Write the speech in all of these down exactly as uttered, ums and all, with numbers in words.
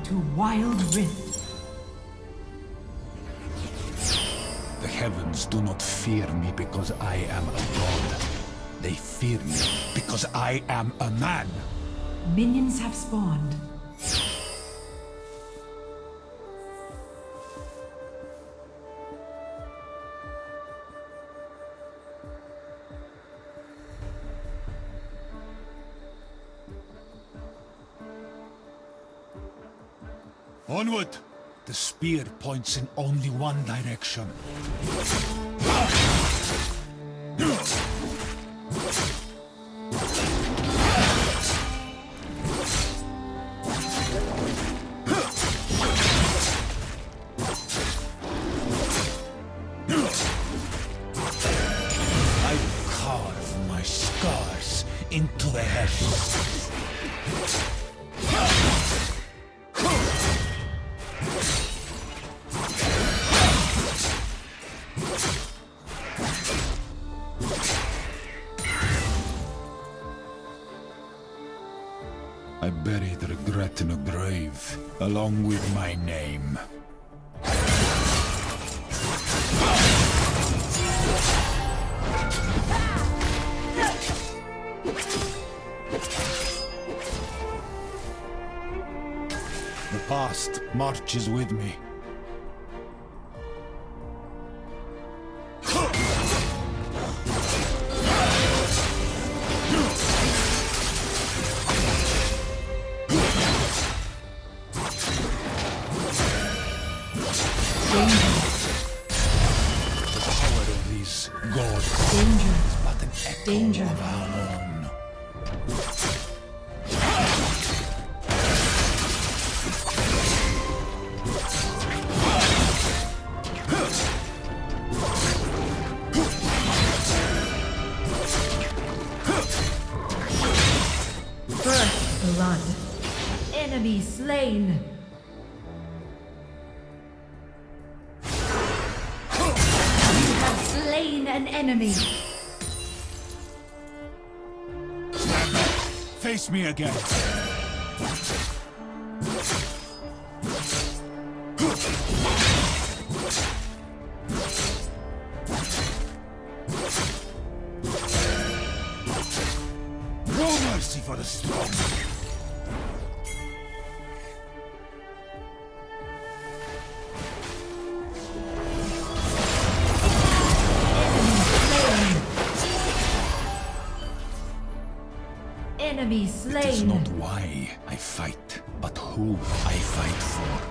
to Wild Rift. The heavens do not fear me because I am a god. They fear me because I am a man. Minions have spawned. Onward! The spear points in only one direction. I carve my scars into the heavens. I buried regret in a grave, along with my name. The past marches with me. Danger. Of our own. First blood. Enemy slain. You have slain an enemy. Face me again. No mercy for the strong. Enemy slain. It is not why I fight, but who I fight for.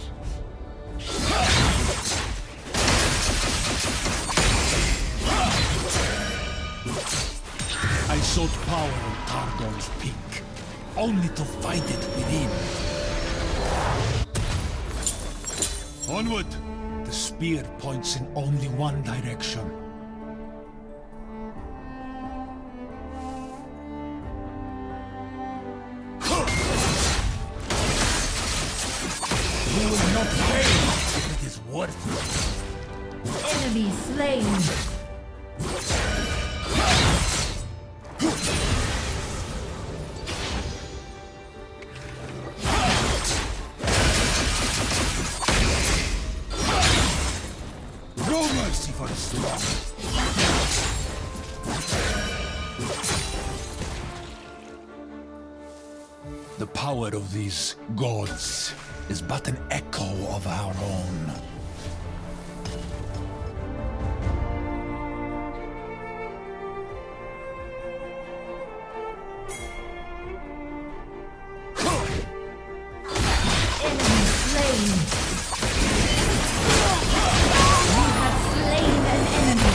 I sought power on Targon's peak, only to find it within. Onward! The spear points in only one direction. You will not fail if it is worth it. Enemy slain. No mercy for the strong. The power of these gods is but an echo of our own. Enemy slain. You have slain an enemy.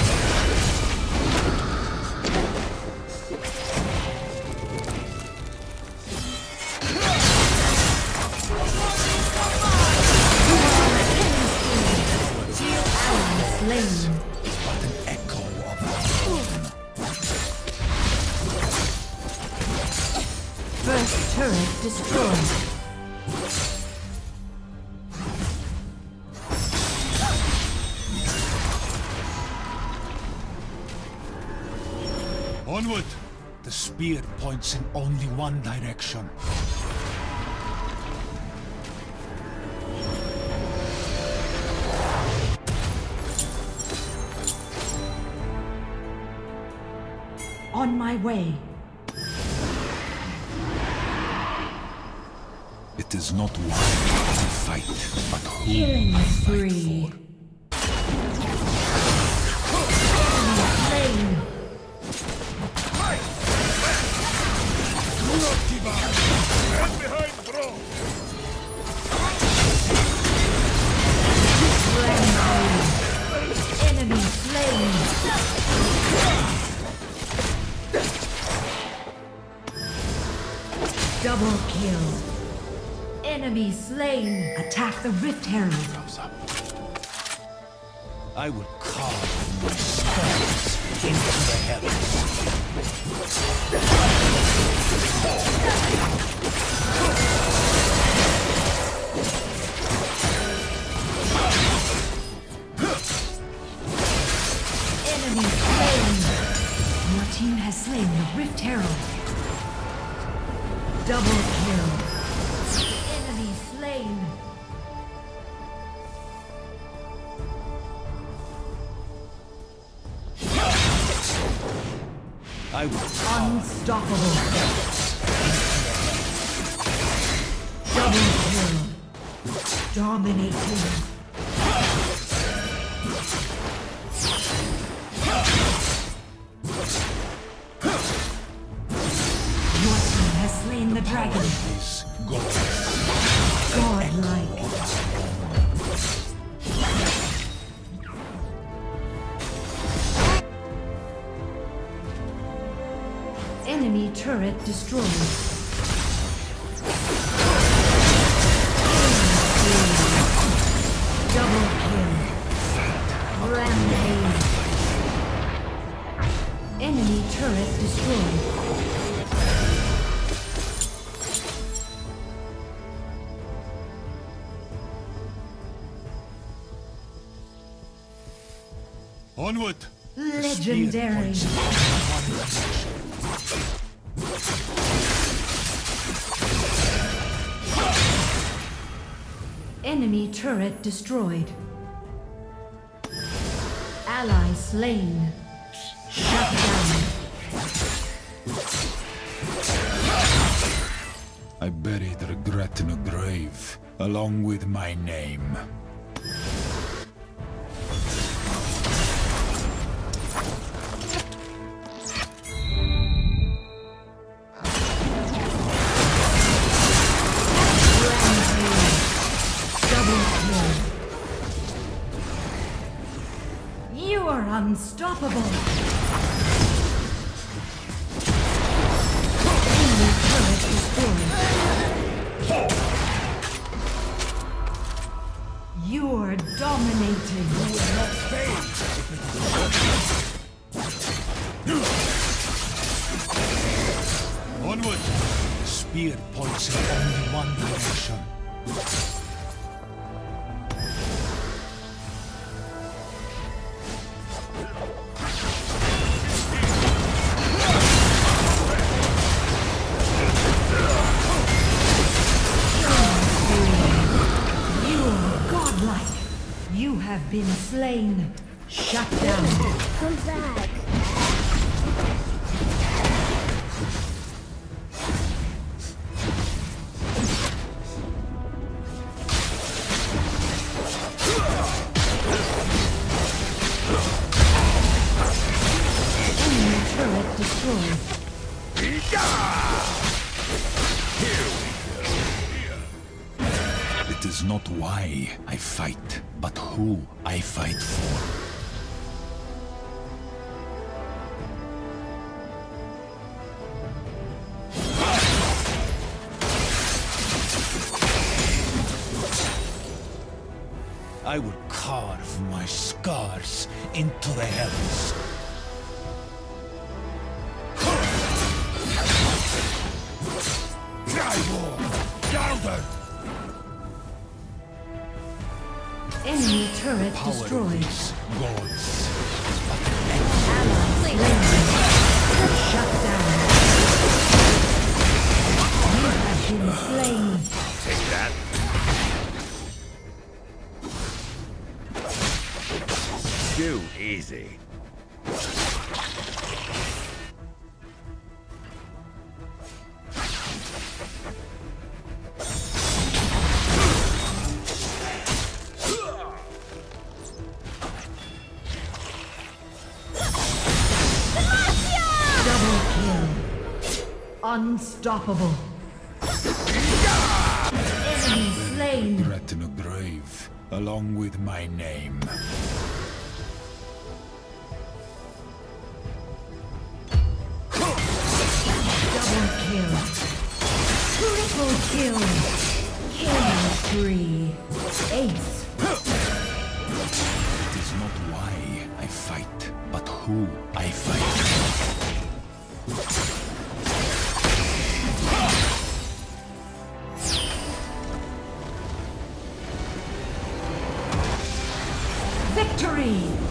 Slain. But an echo of our own. First turret destroyed. Onward! The spear points in only one direction. On my way. It is not why I fight, but who Killing I fight spree. Slain. Enemy slain. Double kill. Enemy slain. Attack the Rift Herald. I will carve my scars into the heavens. Enemy slain. Your team has slain the Rift Herald. Double kill. Enemy slain. I will Unstoppable. Double kill. Dominating. Your team has slain the dragon. is God. Godlike. Enemy turret destroyed. Double kill. Rampage. Enemy turret destroyed. Onward! Legendary. Enemy turret destroyed. Ally slain. Shut down. I buried regret in a grave, along with my name. You are unstoppable. Enemy turret destroyed. You are dominating. You will not fail. Onward! Spear points in only one direction. You have been slain. Shut down. Come back. Enemy turret destroyed. It is not why I fight, but who I fight for. I will carve my scars into the heavens. Enemy turret Power destroyed. is God's. Ally slain. Shut down. You have been slain. Take that. Too easy. Unstoppable. Enemy slain. Threaten a grave, along with my name. Double kill. Triple kill. Killing spree. Ace. It is not why I fight, but who I fight. Victory!